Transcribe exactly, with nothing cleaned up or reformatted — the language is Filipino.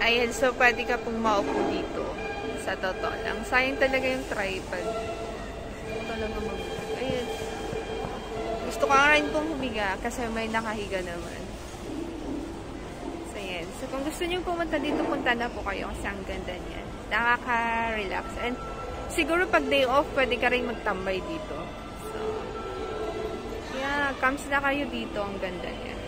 Ayan, so pwede ka pong maupo dito. Sa totoo lang. Sayang talaga yung tripod. Talaga mag... Ayan. Gusto ko nga rin pong humiga kasi may nakahiga naman. So, ayan. So, kung gusto nyo pumunta dito, punta na po kayo kasi ang ganda niyan. Nakaka-relax. And siguro pag day off, pwede ka rin magtambay dito. So, yeah, comes na kayo dito. Ang ganda niya.